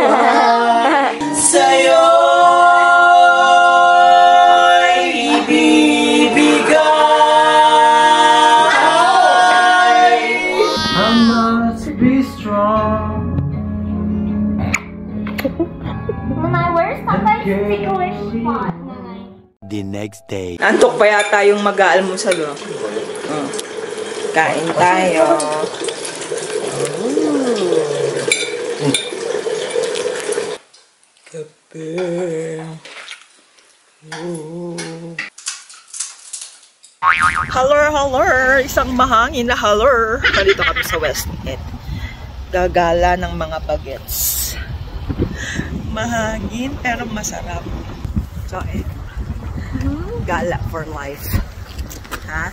sa'yo'y ibibigay. I must be strong. Where's the ticklish spot? The next day. Antok pa yata yung mag-aalmusal, oh. Kain tayo. Kape. Haller. Isang mahangin na haller. Dito kami sa West Edmonton. Gagala ng mga bagets. Mahangin pero masarap. So, gala for life. Ha?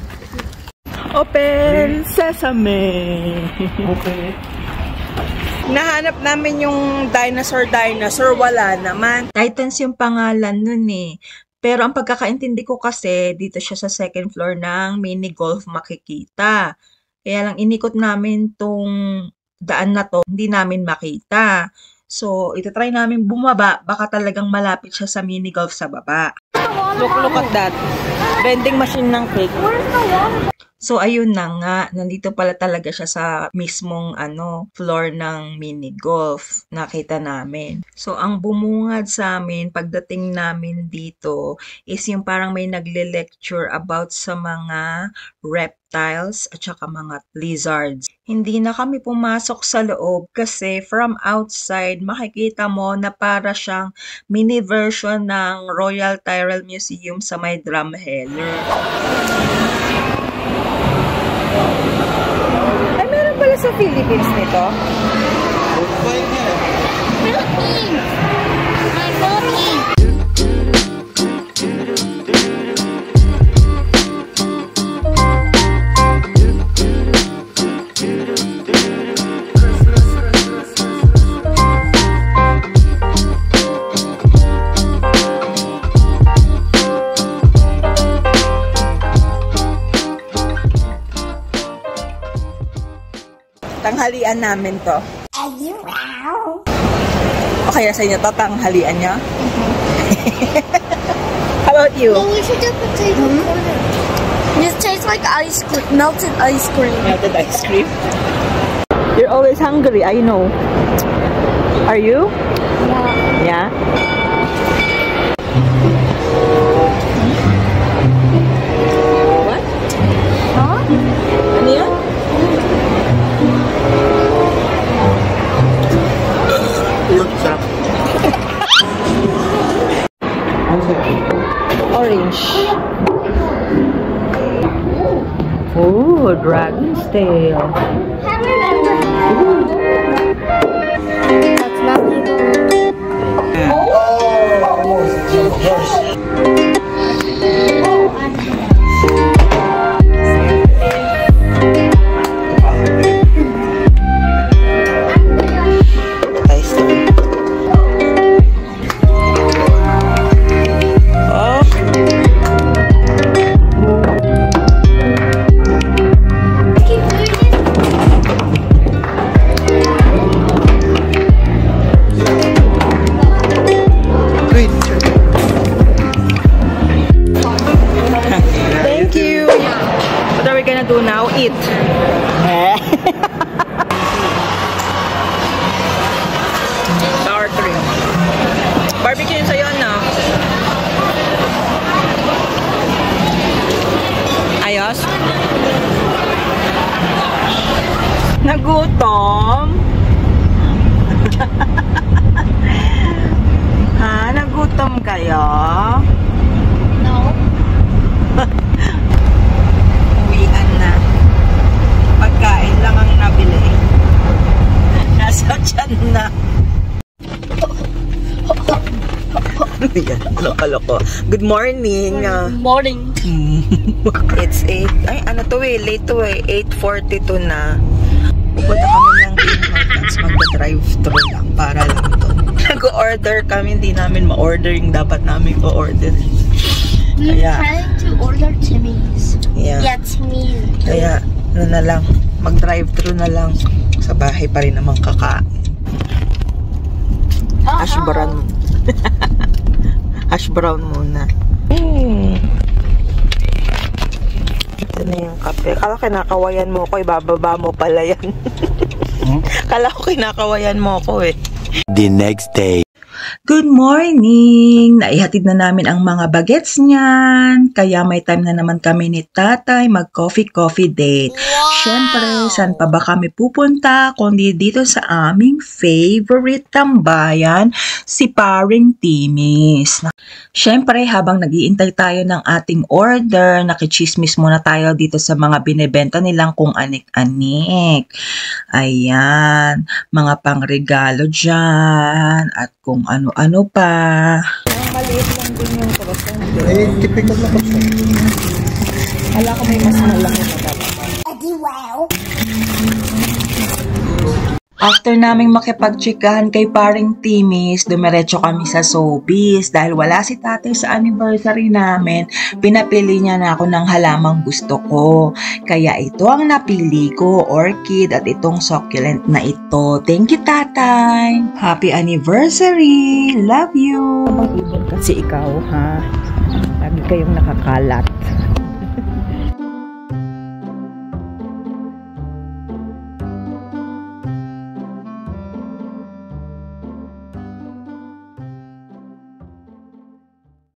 Open sesame! Okay. Nahanap namin yung dinosaur. Wala naman. Titans yung pangalan nun eh. Pero ang pagkakaintindi ko kasi, dito siya sa second floor ng mini golf makikita. Kaya lang inikot namin tong daan na to, hindi namin makita. So, itatry namin bumaba, baka talagang malapit siya sa mini golf sa baba. Look at that. Vending machine ng cake. So, ayun na nga. Nandito pala talaga siya sa mismong floor ng mini golf. Nakita namin. So, ang bumungad sa amin, pagdating namin dito, is yung parang may nagle-lecture about sa mga reptiles at saka mga lizards. Hindi na kami pumasok sa loob kasi from outside, makikita mo na para siyang mini version ng Royal Tyrrell Museum sa may Drumheller. Ay, meron pala sa Philippines nito. Philippines! My Philippines! Tanghalian namin to. O kaya sa inyo to, tanghalian nyo? How about you? Well, we should do potato corn. This tastes like ice cream, melted ice cream. Melted ice cream? You're always hungry, I know. Are you? Yeah. Yeah? What? Huh? Ano yan? Orange. Oh, dragon's tail. I remember. That's not even. Do now, eat. Sour cream. Barbecue yun sa'yo, no? Ayos? Nagutom? Ha? Nagutom kayo? No. Pagkain lang ang nabili. Nasa tiyan na. Yan, loko-loko. Good morning. Good morning. It's 8. Ay, ano to eh. Late to eh. 8:42 na. Pupunta kami ng Greenhouse. Magda-drive-thru lang. Para lang to. Nag-order kami. Hindi namin ma-order yung dapat namin ko-order. We're trying to order Timmy's. Yeah. Yeah, Timmy's. Kaya, ano na lang. Mag-drive-thru na lang. Sa bahay pa rin naman kakain. Hash brown. Hash brown muna. Ito na yung kape. Kala kinakawayan mo ko, ibababa mo pala yan. Kala ko kinakawayan mo ko eh. The next day. Good morning! Naihatid na namin ang mga bagets niyan. Kaya may time na naman kami ni tatay mag-coffee date. Wow! Siyempre, saan pa ba kami pupunta kundi dito sa aming favorite tambayan, si Paring Timis. Siyempre, habang nag-iintay tayo ng ating order, nakichismis muna tayo dito sa mga binebenta nilang kung anik-anik. Ayan, mga pangregalo dyan at kung ano-ano pa. Maliit lang din yung croissant. Eh, typical na croissant. Kala ko may mas malaki na dapat. Wow. After naming makipagtsikahan kay Paring Timis, dumiretso kami sa Sobeys. Dahil wala si tatay sa anniversary namin, pinapili niya na ako ng halamang gusto ko. Kaya ito ang napili ko, orchid, at itong succulent na ito. Thank you, tatay! Happy anniversary! Love you! Ibon kasi ikaw, ha? Lagi kayong nakakalat.